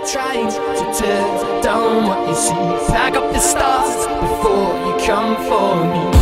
trying to tear down what you see. Pack up the stars before you come for me.